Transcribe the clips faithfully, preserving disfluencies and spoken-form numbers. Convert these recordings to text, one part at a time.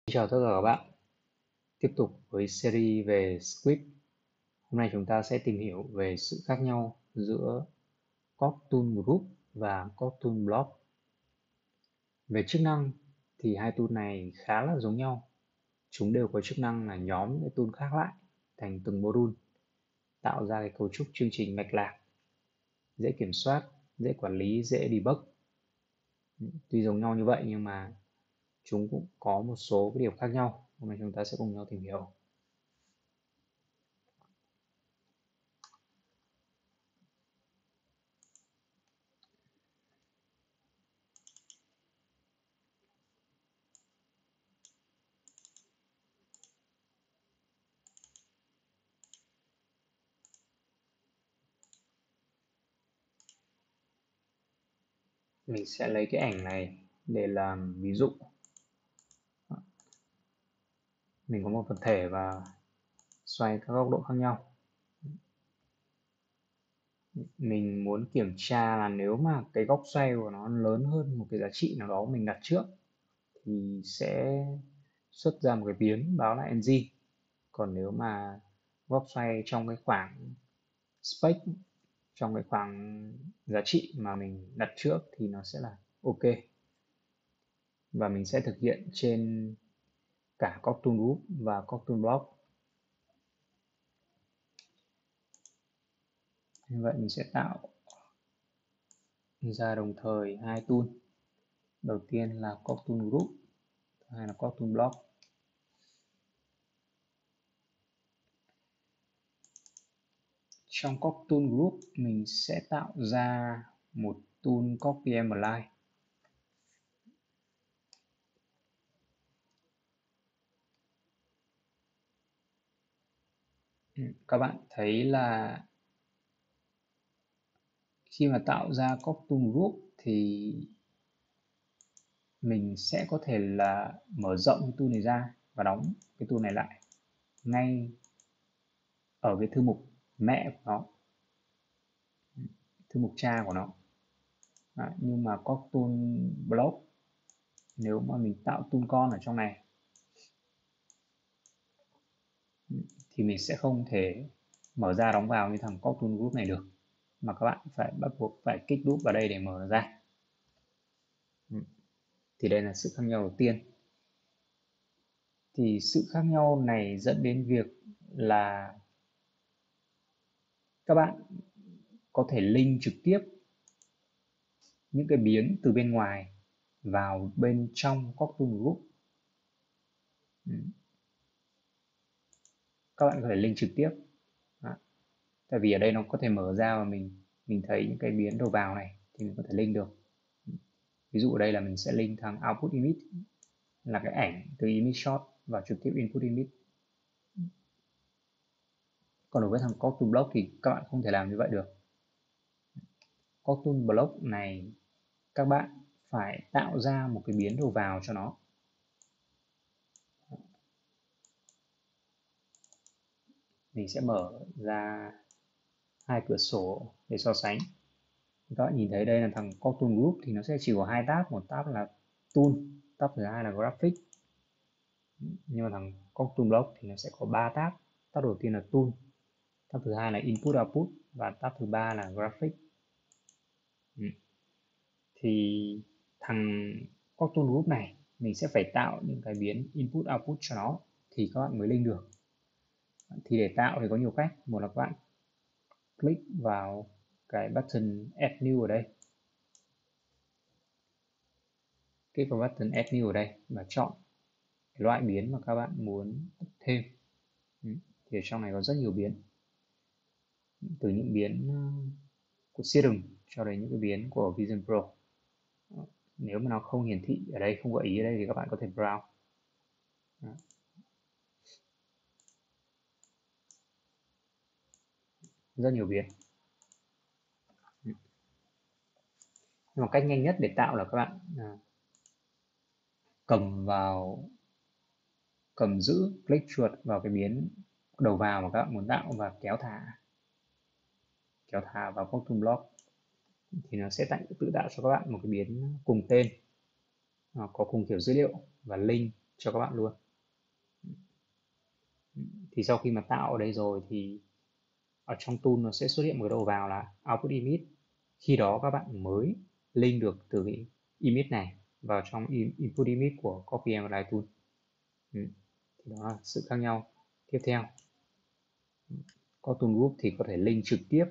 Chào tất cả các bạn, tiếp tục với series về script. Hôm nay chúng ta sẽ tìm hiểu về sự khác nhau giữa CorkTool Group và CorkTool Block. Về chức năng thì hai tool này khá là giống nhau. Chúng đều có chức năng là nhóm những tool khác lại thành từng module, tạo ra cái cấu trúc chương trình mạch lạc, dễ kiểm soát, dễ quản lý, dễ debug. Tuy giống nhau như vậy nhưng mà chúng cũng có một số cái điểm khác nhau. Hôm nay chúng ta sẽ cùng nhau tìm hiểu. Mình sẽ lấy cái ảnh này để làm ví dụ. Mình có một vật thể và xoay các góc độ khác nhau. Mình muốn kiểm tra là nếu mà cái góc xoay của nó lớn hơn một cái giá trị nào đó mình đặt trước thì sẽ xuất ra một cái biến báo là ng. Còn nếu mà góc xoay trong cái khoảng space, trong cái khoảng giá trị mà mình đặt trước thì nó sẽ là OK. Và mình sẽ thực hiện trên cả CorkTool Group và CorkTool Block. Như vậy mình sẽ tạo ra đồng thời hai tool. Đầu tiên là CorkTool Group, thứ hai là CorkTool Block. Trong CorkTool Group mình sẽ tạo ra một tool CorkPMLine. Các bạn thấy là khi mà tạo ra CorkTool Group thì mình sẽ có thể là mở rộng cái tool này ra và đóng cái tool này lại ngay ở cái thư mục mẹ của nó, thư mục cha của nó. Đấy, nhưng mà CorkTool Block, nếu mà mình tạo tool con ở trong này thì mình sẽ không thể mở ra đóng vào như thằng CorkTool Group này được, mà các bạn phải bắt buộc phải kích đúp vào đây để mở ra. Thì đây là sự khác nhau đầu tiên. Thì sự khác nhau này dẫn đến việc là các bạn có thể link trực tiếp những cái biến từ bên ngoài vào bên trong CorkTool Group. Các bạn có thể link trực tiếp. Đó. Tại vì ở đây nó có thể mở ra và mình mình thấy những cái biến đầu vào này thì mình có thể link được. Ví dụ ở đây là mình sẽ link thằng output image là cái ảnh từ image shot vào trực tiếp input image. Còn đối với thằng CorkTool Block thì các bạn không thể làm như vậy được. CorkTool Block này các bạn phải tạo ra một cái biến đầu vào cho nó. Mình sẽ mở ra hai cửa sổ để so sánh. Các bạn nhìn thấy đây là thằng CorkTool Group thì nó sẽ chỉ có hai tab, một tab là Tool, tab thứ hai là Graphic. Nhưng mà thằng CorkTool Block thì nó sẽ có ba tab. Tab đầu tiên là Tool, tab thứ hai là Input Output và tab thứ ba là Graphic. Thì thằng CorkTool Group này mình sẽ phải tạo những cái biến Input Output cho nó thì các bạn mới link được. Thì để tạo thì có nhiều cách. Một là các bạn click vào cái button Add New ở đây, click vào button Add New ở đây và chọn cái loại biến mà các bạn muốn thêm. Thì ở trong này có rất nhiều biến, từ những biến của Serum cho đến những cái biến của Vision Pro. Nếu mà nó không hiển thị ở đây, không gợi ý ở đây thì các bạn có thể browse. Đó. Rất nhiều biến. Nhưng mà cách nhanh nhất để tạo là các bạn à, cầm vào cầm giữ click chuột vào cái biến đầu vào mà các bạn muốn tạo và kéo thả kéo thả vào CorkTool Block thì nó sẽ tự tạo cho các bạn một cái biến cùng tên, có cùng kiểu dữ liệu và link cho các bạn luôn. Thì sau khi mà tạo ở đây rồi thì ở trong tool nó sẽ xuất hiện một cái đầu vào là output image. Khi đó các bạn mới link được từ cái image này vào trong input image của copy and write tool. Ừ. Thì đó là sự khác nhau. Tiếp theo, có tool group thì có thể link trực tiếp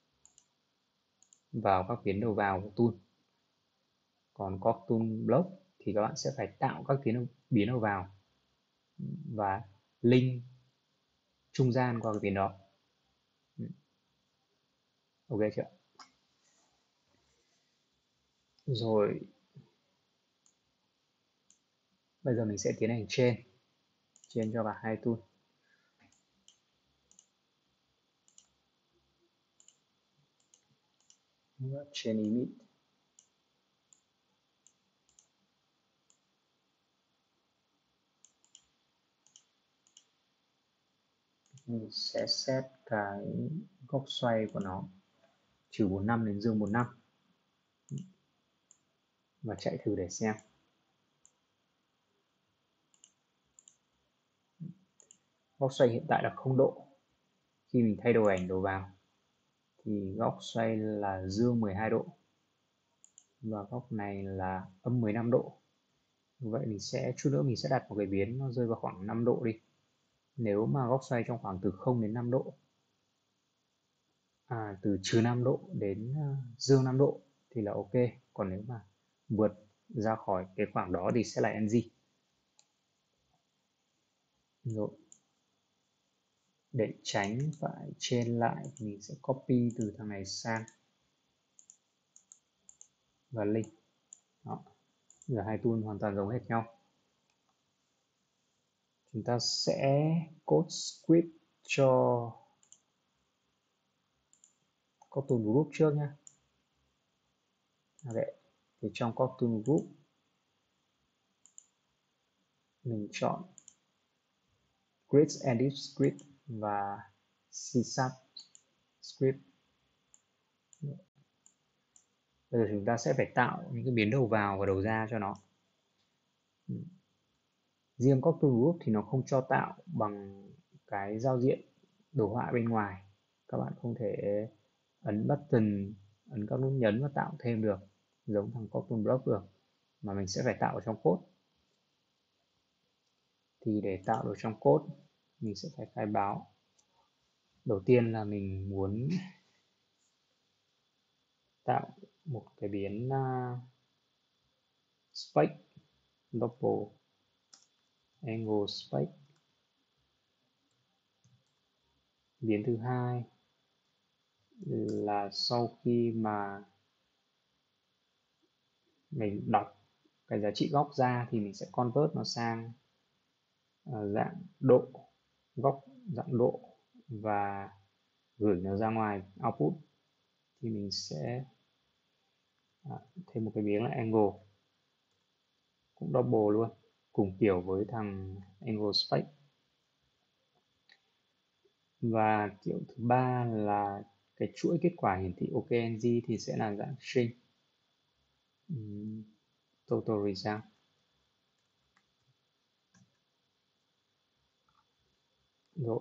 vào các biến đầu vào của tool. Còn có tool block thì các bạn sẽ phải tạo các biến biến đầu vào và link trung gian qua cái biến đó. Ok chưa? Rồi bây giờ mình sẽ tiến hành trên trên cho cả hai tool. Trên image mình sẽ set cái góc xoay của nó trừ bốn mươi lăm đến dương bốn mươi lăm và chạy thử để xem. Góc xoay hiện tại là không độ. Khi mình thay đổi ảnh đầu vào thì góc xoay là dương mười hai độ và góc này là âm mười lăm độ. Vậy mình sẽ chút nữa mình sẽ đặt một cái biến nó rơi vào khoảng năm độ đi. Nếu mà góc xoay trong khoảng từ không đến năm độ, à, từ trừ năm độ đến uh, dương năm độ thì là ok. Còn nếu mà vượt ra khỏi cái khoảng đó thì sẽ là en giê. Rồi. Để tránh phải trên lại thì mình sẽ copy từ thằng này sang và link. Đó. Giờ hai tool hoàn toàn giống hệt nhau. Chúng ta sẽ code script cho có tool group trước nhé. Okay. Thì trong có tool group mình chọn create edit script và C sharp script. Bây giờ chúng ta sẽ phải tạo những cái biến đầu vào và đầu ra cho nó. Riêng các tool group thì nó không cho tạo bằng cái giao diện đồ họa bên ngoài. Các bạn không thể ấn button, ấn các nút nhấn và tạo thêm được giống thằng Cotton Block được, mà mình sẽ phải tạo ở trong code. Thì để tạo được trong code mình sẽ phải khai báo. Đầu tiên là mình muốn tạo một cái biến uh, spec double angle spec. Biến thứ hai là sau khi mà mình đọc cái giá trị góc ra thì mình sẽ convert nó sang uh, dạng độ, góc dạng độ và gửi nó ra ngoài output. Thì mình sẽ à, thêm một cái biến là angle, cũng double luôn, cùng kiểu với thằng angle spec. Và kiểu thứ ba là cái chuỗi kết quả hiển thị okng thì sẽ là dạng string. uhm, total result. Rồi.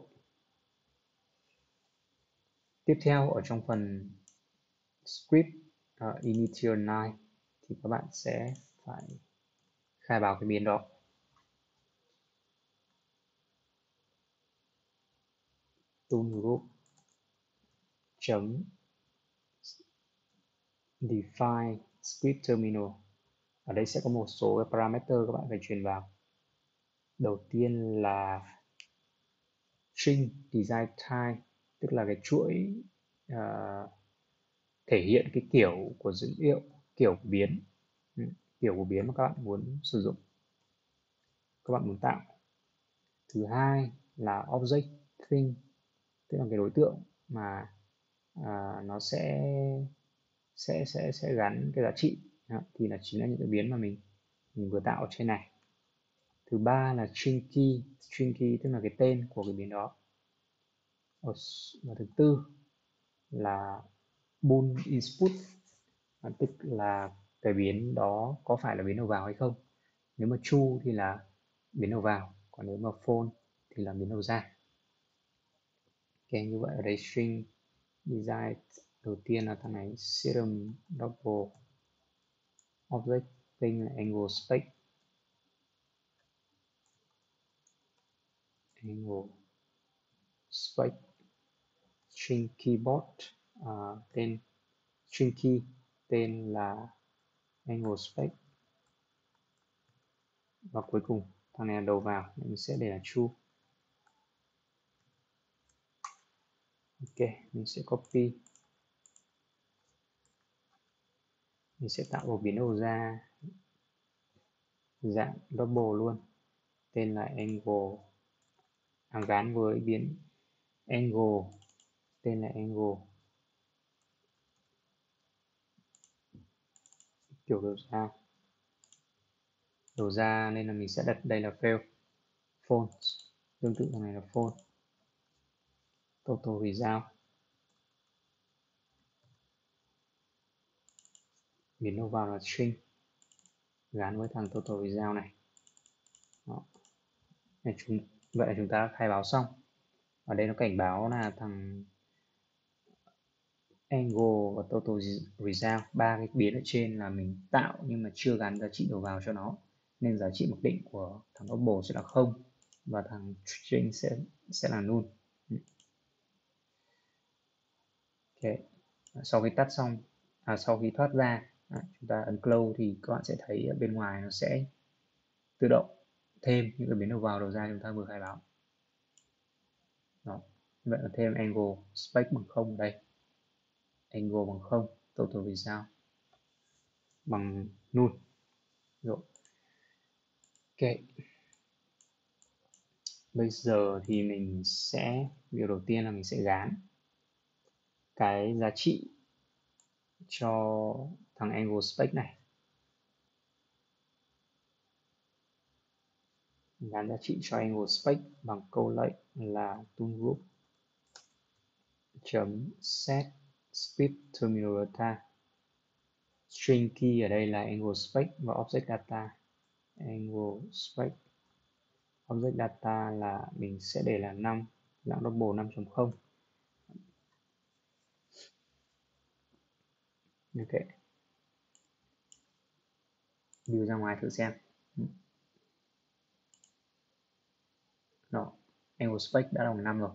Tiếp theo ở trong phần script uh, initialize thì các bạn sẽ phải khai báo cái biến đó. Tool group chấm define script terminal. Ở đây sẽ có một số cái parameter các bạn phải truyền vào. Đầu tiên là string design type, tức là cái chuỗi uh, thể hiện cái kiểu của dữ liệu, kiểu của biến, kiểu của biến mà các bạn muốn sử dụng, các bạn muốn tạo. Thứ hai là object thing, tức là cái đối tượng mà à, nó sẽ sẽ sẽ sẽ gắn cái giá trị đó, thì là chính là những cái biến mà mình mình vừa tạo ở trên này. Thứ ba là string key, string key tức là cái tên của cái biến đó. Và thứ tư là bool input, tức là cái biến đó có phải là biến đầu vào hay không. Nếu mà true thì là biến đầu vào, còn nếu mà phone thì là biến đầu ra. Ok, như vậy ở đây string design đầu tiên là thằng này serum double object thing là angle space, angle space string keyboard uh, tên string key tên là angle space, và cuối cùng thằng này là đầu vào mình sẽ để là true. Ok, mình sẽ copy, mình sẽ tạo một biến đầu ra dạng double luôn, tên là angle, à, gắn với biến angle, tên là angle kiểu đầu ra, đầu ra nên là mình sẽ đặt đây là field phone, tương tự thằng này là phone. Total result, biến đầu vào là string gắn với thằng total result này. Đó. Này chúng, vậy là chúng ta đã khai báo xong. Ở đây nó cảnh báo là thằng angle và total result, ba cái biến ở trên là mình tạo nhưng mà chưa gắn giá trị đầu vào cho nó, nên giá trị mặc định của thằng double sẽ là không và thằng string sẽ sẽ là null. Ok, sau khi tắt xong, à, sau khi thoát ra, à, chúng ta ấn close thì các bạn sẽ thấy ở bên ngoài nó sẽ tự động thêm những cái biến đầu vào đầu ra chúng ta vừa khai báo. Đó, vậy là thêm angle space bằng không đây, angle bằng không, total result bằng null. Rồi. Ok, bây giờ thì mình sẽ, việc đầu tiên là mình sẽ gán cái giá trị cho thằng angle space này, gán giá trị cho angle space bằng câu lệnh là tool group chấm set script terminal data. String key ở đây là angle space và object data. Angle space object data là mình sẽ để là năm, dạng double năm chấm không. Ok, view ra ngoài thử xem. Đó, angle space đã bằng năm rồi.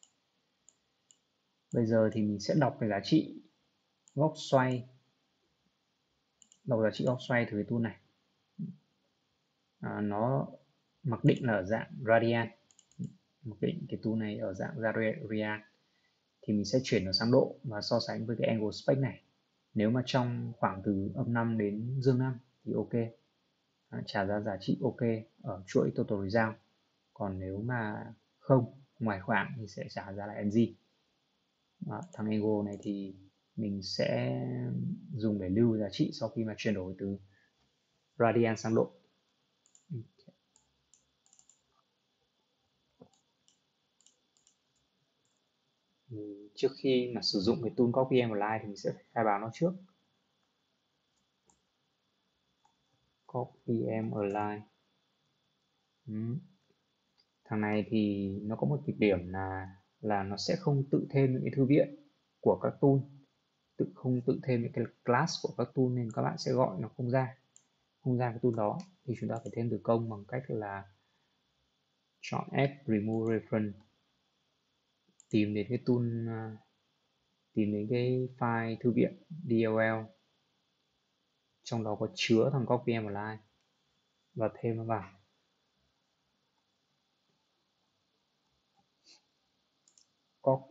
Bây giờ thì mình sẽ đọc cái giá trị góc xoay, đọc giá trị góc xoay từ cái tool này. À, nó mặc định là ở dạng radian, mặc định cái tool này ở dạng radian thì mình sẽ chuyển nó sang độ và so sánh với cái angle space này. Nếu mà trong khoảng từ âm năm đến dương năm thì ok, à, trả ra giá trị ok ở chuỗi total result. Còn nếu mà không, ngoài khoảng thì sẽ trả ra là ng. Đó, thằng angle này thì mình sẽ dùng để lưu giá trị sau khi mà chuyển đổi từ radian sang độ. Trước khi mà sử dụng cái tool copy and align thì mình sẽ khai báo nó trước. Copy and align. Ừ. Thằng này thì nó có một nhược điểm là là nó sẽ không tự thêm những cái thư viện của các tool, tự không tự thêm những cái class của các tool, nên các bạn sẽ gọi nó không ra, không ra cái tool đó, thì chúng ta phải thêm từ công bằng cách là chọn F remove reference, tìm đến cái tool, tìm đến cái file thư viện D L L trong đó có chứa thằng copy and align và thêm nó vào. Copy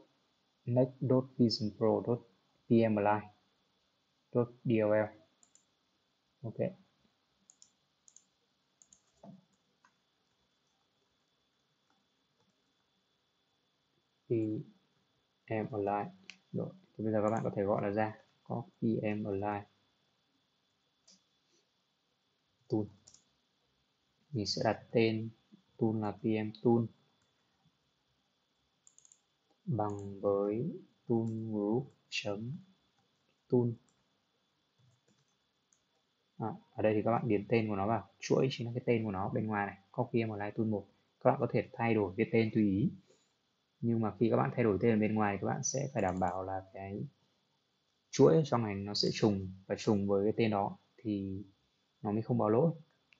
next.visionpro.pmli.dll. Ok, pmli. Rồi, thì bây giờ các bạn có thể gọi là ra copy pmli tool. Mình sẽ đặt tên tool là pm tool bằng với tool group chấm tool À, ở đây thì các bạn điền tên của nó vào, chuỗi chính là cái tên của nó bên ngoài này, copy mli tool một. Các bạn có thể thay đổi cái tên tùy ý, nhưng mà khi các bạn thay đổi tên ở bên ngoài, các bạn sẽ phải đảm bảo là cái chuỗi trong này nó sẽ trùng và trùng với cái tên đó thì nó mới không báo lỗi.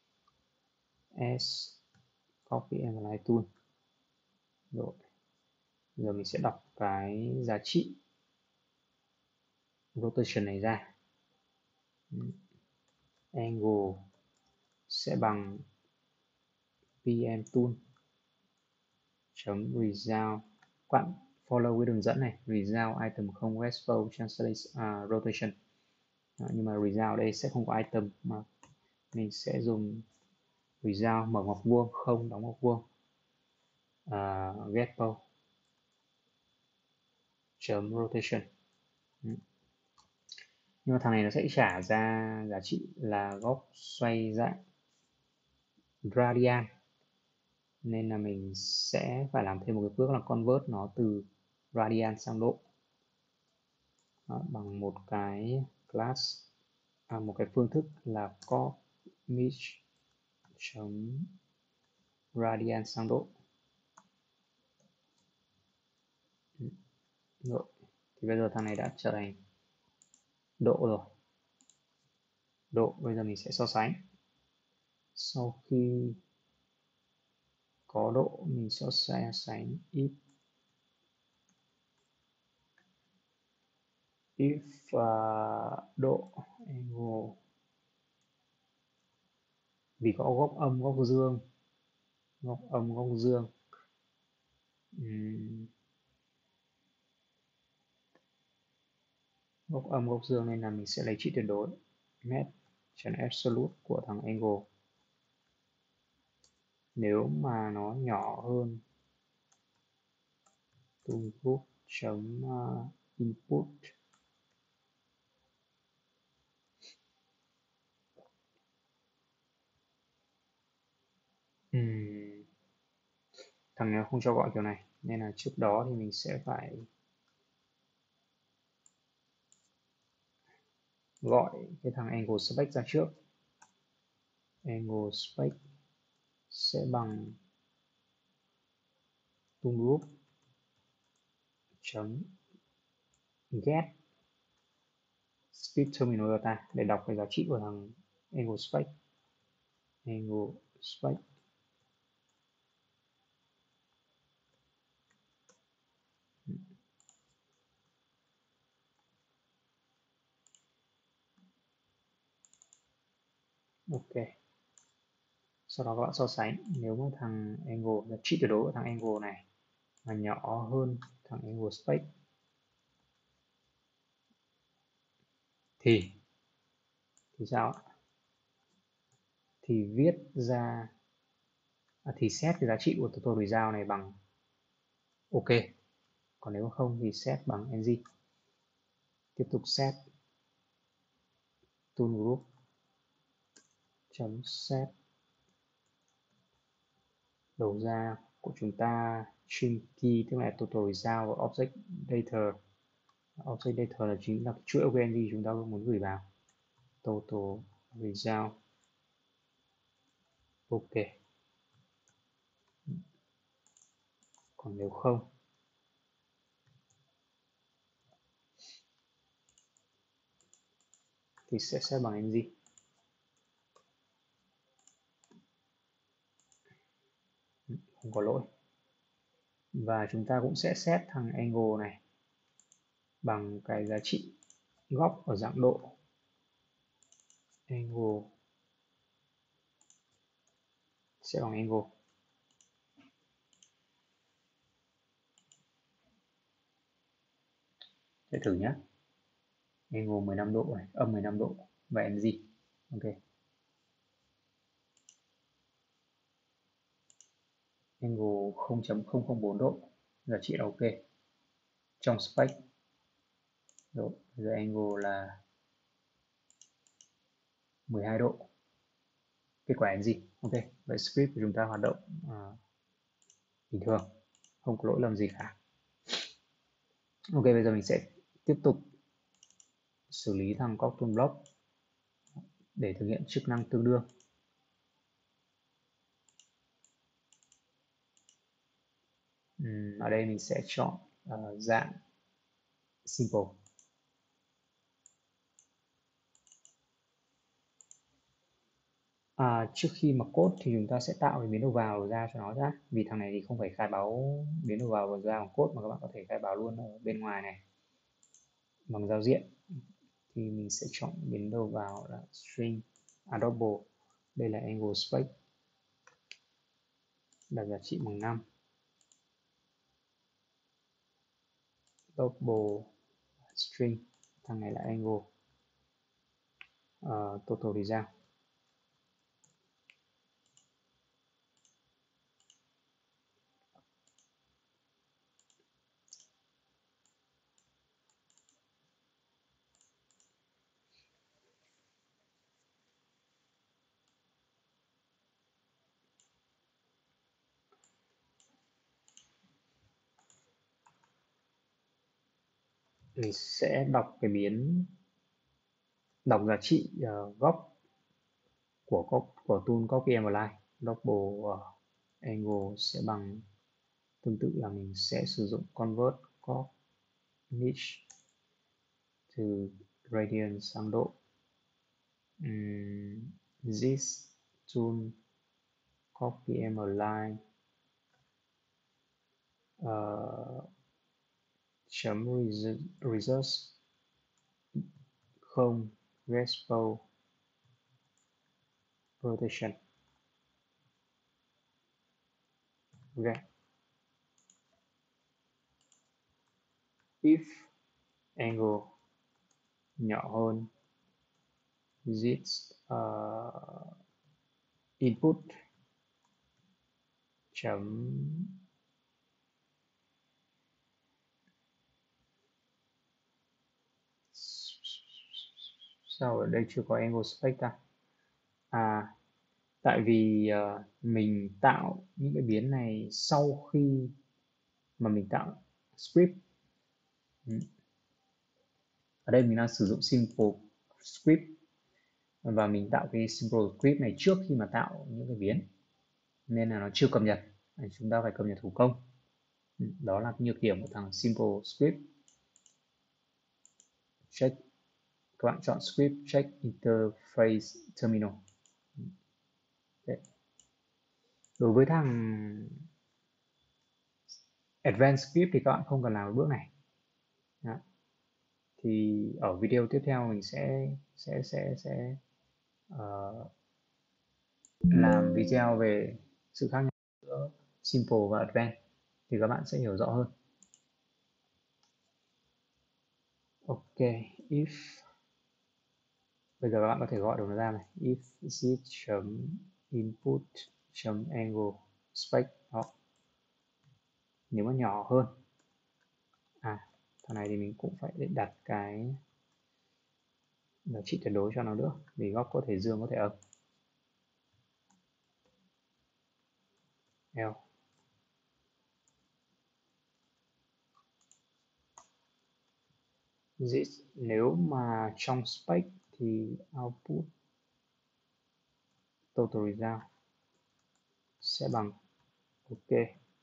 S copy mli tool. Rồi giờ mình sẽ đọc cái giá trị rotation này ra. Angle sẽ bằng pm tool chấm result. Các bạn follow cái đường dẫn này, result item không westfold translate uh, rotation. Đó, nhưng mà result đây sẽ không có item mà mình sẽ dùng result mở ngoặc vuông không đóng ngoặc vuông uh, get pole chấm rotation. Nhưng mà thằng này nó sẽ trả ra giá trị là góc xoay dạng radian, nên là mình sẽ phải làm thêm một cái bước là convert nó từ radian sang độ. Đó, bằng một cái class à, một cái phương thức là commit chấm radian sang độ. Rồi thì bây giờ thằng này đã trở thành độ rồi. Độ bây giờ mình sẽ so sánh. Sau khi có độ mình sẽ so sánh if if uh, độ angle vì có góc âm góc dương, góc âm góc dương uhm. góc âm góc dương nên là mình sẽ lấy trị tuyệt đối met trần absolute của thằng angle. Nếu mà nó nhỏ hơn tool group chấm uh, input uhm. thằng này không cho gọi kiểu này nên là trước đó thì mình sẽ phải gọi cái thằng angle spec ra trước. Angle spec sẽ bằng tool group chấm get speed terminal data để đọc cái giá trị của thằng angle spec. Angle spec ok. Sau đó các bạn so sánh, nếu mà thằng angle giá trị tuyệt đối của thằng angle này mà nhỏ hơn thằng angle spec thì thì sao ạ? Thì viết ra à, thì set cái giá trị của total result này bằng ok, còn nếu không thì set bằng ng. Tiếp tục set tool group chấm set đầu ra của chúng ta string key tức là total result và object data. Object data là chính là chuỗi o en gi chúng ta muốn gửi vào. Total result ok, còn nếu không thì sẽ set bằng ng. Không có lỗi. Và chúng ta cũng sẽ set thằng angle này bằng cái giá trị góc ở dạng độ. Angle sẽ bằng angle. Để thử nhé. Angle mười lăm độ này, âm mười lăm độ và ng. Ok. Angle không chấm không không bốn độ, giá trị là ok. Trong spec. Rồi, giờ angle là mười hai độ. Kết quả là gì? Ok, vậy script của chúng ta hoạt động uh, bình thường, không có lỗi lầm gì cả. Ok, bây giờ mình sẽ tiếp tục xử lý thằng Cotton Block. để thực hiện chức năng tương đương. Uhm, ở đây mình sẽ chọn uh, dạng simple. À, trước khi mà code thì chúng ta sẽ tạo cái biến đầu vào đầu ra cho nó nhé. Vì thằng này thì không phải khai báo biến đầu vào đầu ra bằng code mà các bạn có thể khai báo luôn ở bên ngoài này bằng giao diện. Thì mình sẽ chọn biến đầu vào là string addable. Đây là angle space, đặt giá trị bằng năm. Double string, thằng này là angle. Uh, total result. Mình sẽ đọc cái biến đọc giá trị uh, góc của của tool copy and align. Double uh, angle sẽ bằng, tương tự là mình sẽ sử dụng convert cos niche từ radian sang độ. Um, this tool copy and align uh, chấm results không respo rotation. Okay. If angle nhỏ hơn this uh, input chấm sao ở đây chưa có angle space ta? À, tại vì uh, mình tạo những cái biến này sau khi mà mình tạo script. Ở đây mình đang sử dụng simple script và mình tạo cái simple script này trước khi mà tạo những cái biến, nên là nó chưa cập nhật, chúng ta phải cập nhật thủ công. Đó là nhược điểm của thằng simple script. Check, các bạn chọn script, check interface terminal. Đấy. Đối với thằng advanced script thì các bạn không cần làm cái bước này. Đó. Thì ở video tiếp theo mình sẽ sẽ sẽ sẽ uh, làm video về sự khác nhau giữa simple và advanced thì các bạn sẽ hiểu rõ hơn. Ok, if bây giờ các bạn có thể gọi được nó ra này, if zip chấm input chấm angle spec đó. Nếu mà nhỏ hơn, à thằng này thì mình cũng phải đặt cái giá trị tuyệt đối cho nó nữa, vì góc có thể dương có thể âm. L. This, nếu mà trong spec thì output total result sẽ bằng ok.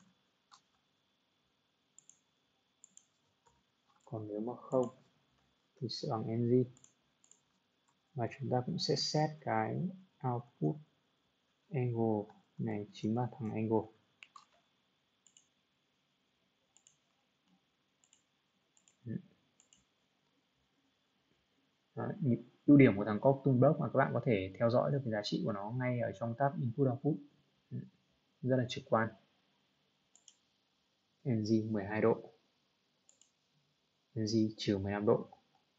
Còn nếu mà không thì sẽ bằng ng. Và chúng ta cũng sẽ set cái output angle này chính là thằng angle. Ưu điểm của thằng Copy Block là các bạn có thể theo dõi được cái giá trị của nó ngay ở trong tab Input Output, rất là trực quan. ng mười hai độ, ng trừ mười lăm độ.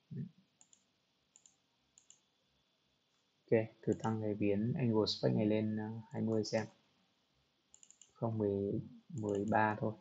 Ok, thử tăng cái biến angle spec này lên hai mươi xem. Không, mười ba thôi.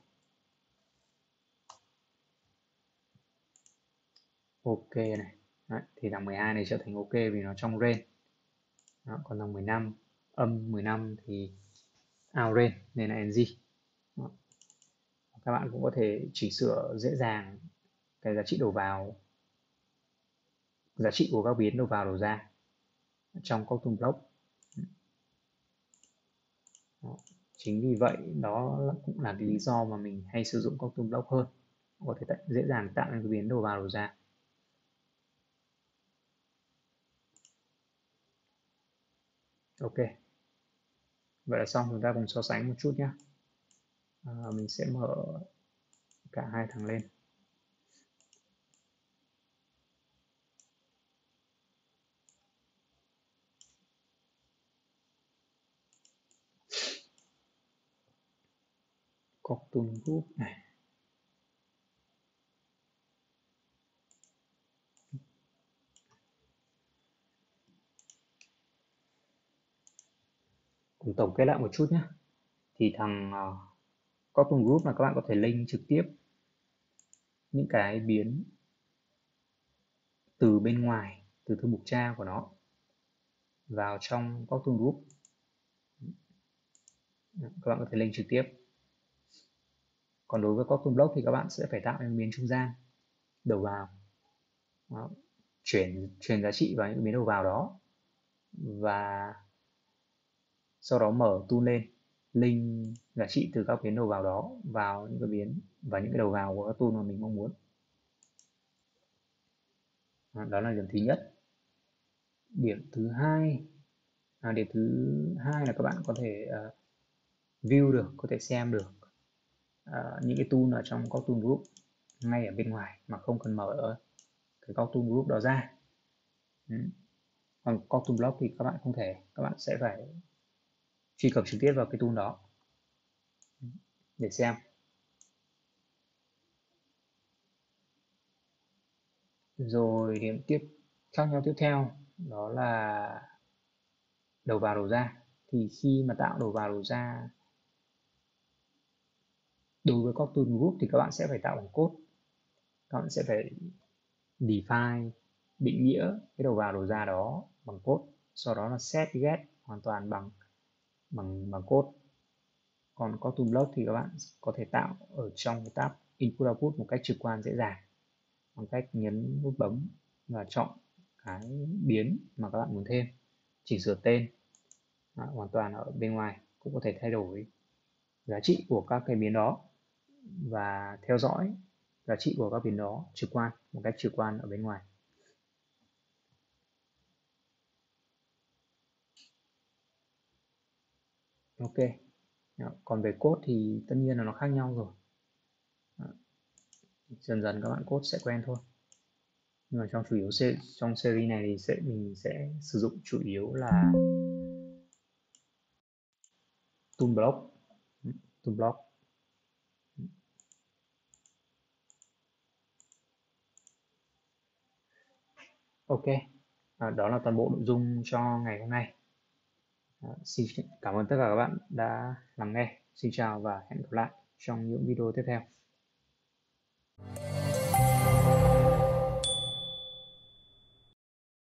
Ok này. Đấy, thì thằng mười hai này trở thành ok vì nó trong range. Đó, còn thằng mười lăm, âm mười lăm thì out range nên là ng. Đó. Các bạn cũng có thể chỉnh sửa dễ dàng cái giá trị đầu vào, giá trị của các biến đầu vào đầu ra. trong các tool block. Đó. Chính vì vậy đó cũng là cái lý do mà mình hay sử dụng các tool block hơn, có thể dễ dàng tạo ra cái biến đầu vào đầu ra. Ok, vậy là xong, chúng ta cùng so sánh một chút nhé. À, mình sẽ mở cả hai thằng lên. Cartoon Group này. Cùng tổng kết lại một chút nhé. Thì thằng uh, Cartoon Group là các bạn có thể link trực tiếp những cái biến từ bên ngoài, từ thư mục tra của nó vào trong Cartoon Group. Các bạn có thể link trực tiếp. Còn đối với Cartoon Block thì các bạn sẽ phải tạo những biến trung gian đầu vào. Đó. chuyển truyền giá trị vào những biến đầu vào đó, và sau đó mở tool lên, link giá trị từ các biến đầu vào đó vào những cái biến và những cái đầu vào của các tool mà mình mong muốn. Đó là điểm thứ nhất. Điểm thứ hai à, điểm thứ hai là các bạn có thể uh, view được, có thể xem được uh, những cái tool ở trong các tool group ngay ở bên ngoài mà không cần mở cái các tool group đó ra. Ừ. Còn các tool block thì các bạn không thể, các bạn sẽ phải truy cập trực tiếp vào cái tool đó để xem. Rồi điểm tiếp khác nhau tiếp theo đó là đầu vào đầu ra. Thì khi mà tạo đầu vào đầu ra đối với các tool group thì các bạn sẽ phải tạo bằng code. Các bạn sẽ phải define, định nghĩa cái đầu vào đầu ra đó bằng code, sau đó là set get hoàn toàn bằng bằng bằng code. Còn có tool block thì các bạn có thể tạo ở trong cái tab input output một cách trực quan dễ dàng, bằng cách nhấn nút bấm và chọn cái biến mà các bạn muốn thêm, chỉnh sửa tên. Đó, hoàn toàn ở bên ngoài cũng có thể thay đổi giá trị của các cái biến đó và theo dõi giá trị của các biến đó trực quan, một cách trực quan ở bên ngoài. Ok. Đó. Còn về code thì tất nhiên là nó khác nhau rồi. Đó. Dần dần các bạn code sẽ quen thôi. Nhưng mà trong chủ yếu trong series này thì sẽ mình sẽ sử dụng chủ yếu là tool block. Tool block. Ok. À, đó là toàn bộ nội dung cho ngày hôm nay. À, xin cảm ơn tất cả các bạn đã lắng nghe. Xin chào và hẹn gặp lại trong những video tiếp theo.